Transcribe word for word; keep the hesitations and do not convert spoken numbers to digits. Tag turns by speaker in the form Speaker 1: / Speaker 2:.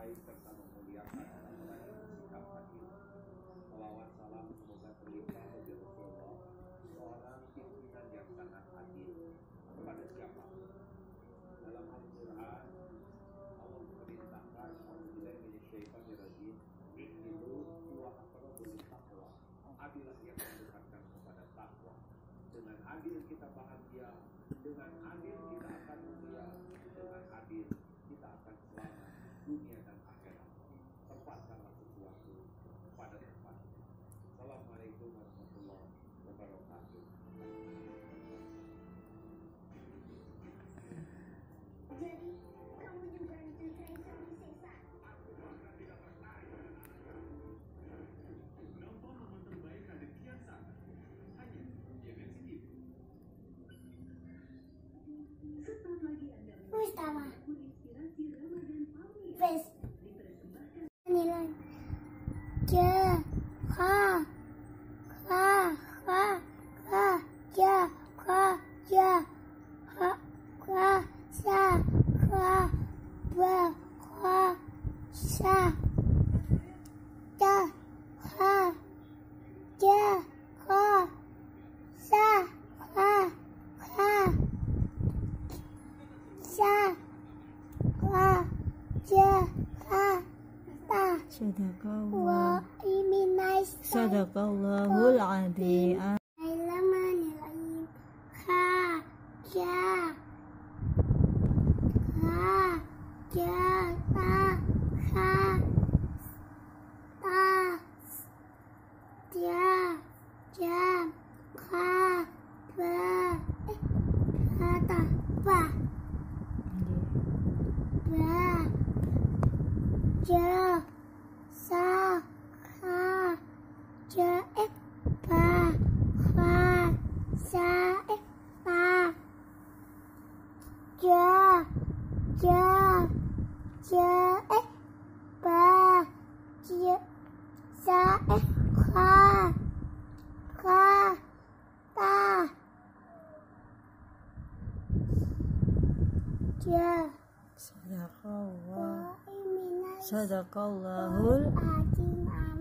Speaker 1: mencintai serta memuliakan orang-orang yang bersikap adil. Salawat salam semoga terlimpah bagi Rasulullah, seorang pimpinan yang sangat adil kepada siapa. Dalam Al-Quran Allah memerintahkan Alhamdulillah minasyaitonirrajim, ihdilu huwa aqrabu littaqwa, adilah yang mendekatkan kepada takwa. Dengan adil kita bahagia, dengan adil kita akan mulia, dengan adil kita akan selamat dunia dan akhirat. Tempatkanlah sesuatu pada tempatnya. Assalamualaikum warahmatullahi wabarakatuh.
Speaker 2: Jadi kamu juga diceritain sama Sesa?
Speaker 1: Aku bahkan tidak percaya. Kenapa momen terbaik ada kian sangat? Hanya di M N C T V.
Speaker 2: Sesaat lagi Anda
Speaker 3: Mustafa
Speaker 2: menginspirasi Ramadan Pamir
Speaker 3: Fes
Speaker 2: dipersembahkan
Speaker 3: nilai ja ha ha ha ha ja ha ja ha ha sa ha ba ha sa ja ha ja ha sa ha ha sa ha ja ha ta
Speaker 4: Sadaqallah
Speaker 3: Wa'iminas
Speaker 4: Sadaqallahul Adzim.
Speaker 3: Bismillahirrahmanirrahim. Ha ja ha ja ta ha ta ja jam ha ba eh ha ta ba ba ja sa ha ja eh ba ha sa eh ba ja ja ja eh ba ja sa eh ha ha ta ja
Speaker 4: Sadaqallah
Speaker 3: Wa'iminas
Speaker 4: Sadaqallahul
Speaker 3: Adzim.